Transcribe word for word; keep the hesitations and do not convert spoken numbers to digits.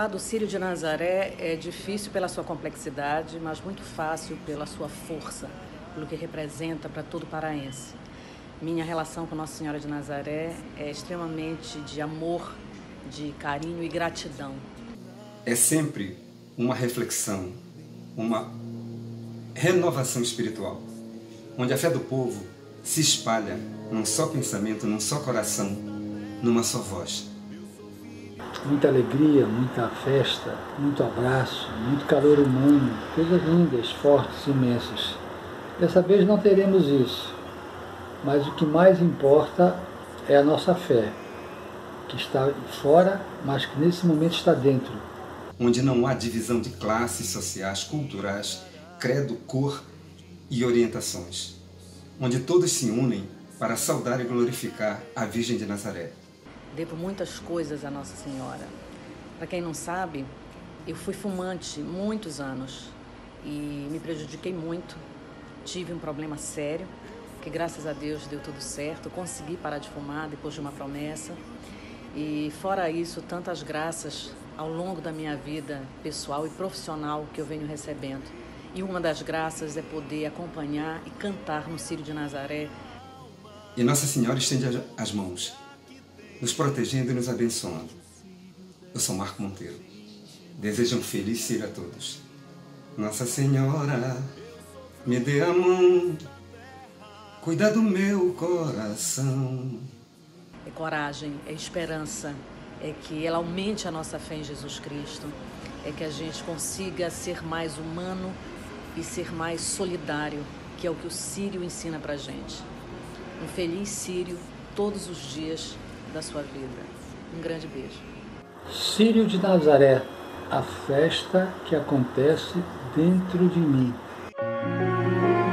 Falar do Círio de Nazaré é difícil pela sua complexidade, mas muito fácil pela sua força, pelo que representa para todo paraense. Minha relação com Nossa Senhora de Nazaré é extremamente de amor, de carinho e gratidão. É sempre uma reflexão, uma renovação espiritual, onde a fé do povo se espalha num só pensamento, num só coração, numa só voz. Muita alegria, muita festa, muito abraço, muito calor humano, coisas lindas, fortes, imensas. Dessa vez não teremos isso, mas o que mais importa é a nossa fé, que está fora, mas que nesse momento está dentro. Onde não há divisão de classes sociais, culturais, credo, cor e orientações. Onde todos se unem para saudar e glorificar a Virgem de Nazaré. Devo muitas coisas à Nossa Senhora. Para quem não sabe, eu fui fumante muitos anos e me prejudiquei muito. Tive um problema sério, que graças a Deus deu tudo certo. Consegui parar de fumar depois de uma promessa. E fora isso, tantas graças ao longo da minha vida pessoal e profissional que eu venho recebendo. E uma das graças é poder acompanhar e cantar no Círio de Nazaré. E Nossa Senhora estende as mãos, nos protegendo e nos abençoando. Eu sou Marco Monteiro. Desejo um feliz Círio a todos. Nossa Senhora, me dê a mão, cuida do meu coração. É coragem, é esperança, é que ela aumente a nossa fé em Jesus Cristo, é que a gente consiga ser mais humano e ser mais solidário, que é o que o Círio ensina pra gente. Um feliz Círio todos os dias da sua vida. Um grande beijo. Círio de Nazaré, a festa que acontece dentro de mim.